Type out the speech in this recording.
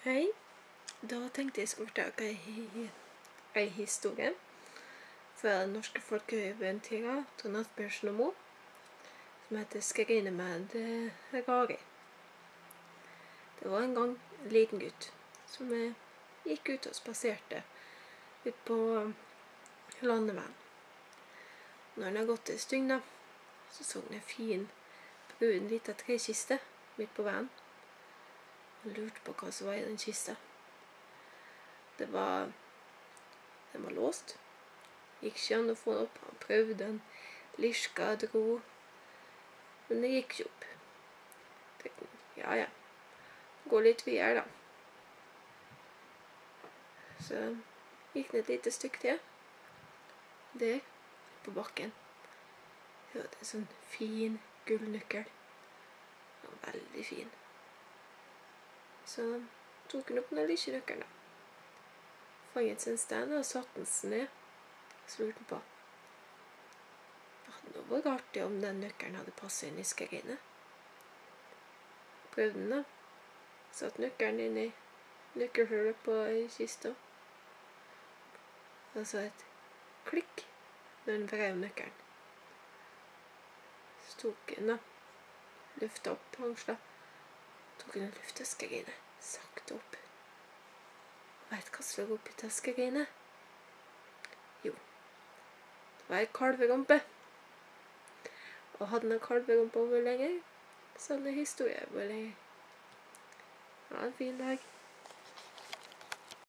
Hei, da tenkte jeg skulle fortelle en historie fra den norske folkeeventyret Trond Asbjørnsen og Moe, som heter Skrine med Rari. Det var en gang en liten gutt som gikk ut og spaserte ut på landeveien. Når han hadde gått en stund, så han en fin, brun liten trekiste midt på veien. Han lurte på hva som var i den kista. Den var låst. Gikk ikke an å få den opp. Han prøvde, han lirka, dro. Men det gikk ikke opp. Tenkte han, ja. Gå litt videre, da. Så gikk han et lite stykke til. Der, på bakken, så var det en sånn fin gullnøkkel. Den var veldig fin. Så tok han opp den lille nøkkelen, da. Fanget sin sten og satte den ned. Så lurte han på. Det hadde vært artig om den nøkkelen hadde passet inn i skrinet. Prøvde den, da. Satt nøkkelen inn i nøkkelhullet på kista. Og så et klikk når han vrev nøkkelen. Så tok han, da. Løftet opp hangsla. Tok han og løftet skrinet. Sakte opp. Vet hva som lå oppi til skrinet? Jo, det var en kalverumpe. Og hadde den kalverumpa over lenge, så hadde den historie over lenge. Ha en fin dag.